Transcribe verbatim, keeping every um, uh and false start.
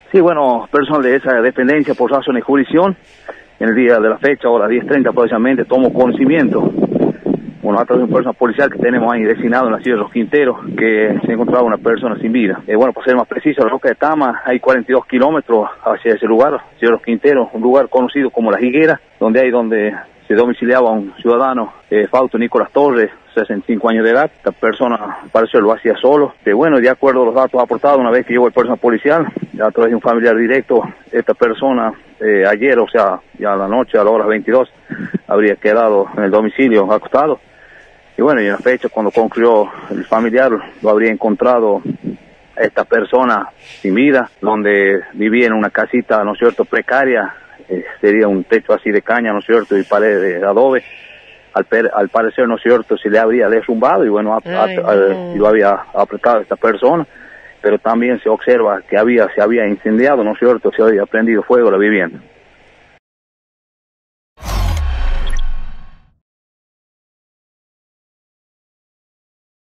Sí, bueno, personal de esa dependencia por razón de jurisdicción, en el día de la fecha, a las diez treinta aproximadamente, tomo conocimiento, bueno, a través de un personal policial que tenemos ahí designado en la ciudad de Los Quinteros, que se encontraba una persona sin vida. Eh, bueno, para ser más preciso, la Roca de Tama, hay cuarenta y dos kilómetros hacia ese lugar, la ciudad de Los Quinteros, un lugar conocido como La Higuera, donde hay donde se domiciliaba un ciudadano, eh, Fausto Nicolás Torres, sesenta y cinco años de edad. Esta persona pareció lo hacía solo. Eh, bueno, de acuerdo a los datos aportados, una vez que llegó el personal policial, a través de un familiar directo, esta persona eh, ayer, o sea, ya a la noche, a las horas veintidós, habría quedado en el domicilio acostado. Y bueno, y en la fecha, cuando concluyó el familiar, lo habría encontrado a esta persona sin vida, donde vivía en una casita, ¿no es cierto?, precaria. Eh, sería un techo así de caña, ¿no es cierto?, y pared de adobe. Al, per, al parecer, ¿no es cierto?, se le habría derrumbado y bueno, a, a, a, y lo había apretado esta persona, pero también se observa que había se había incendiado, ¿no es cierto?, se había prendido fuego la vivienda.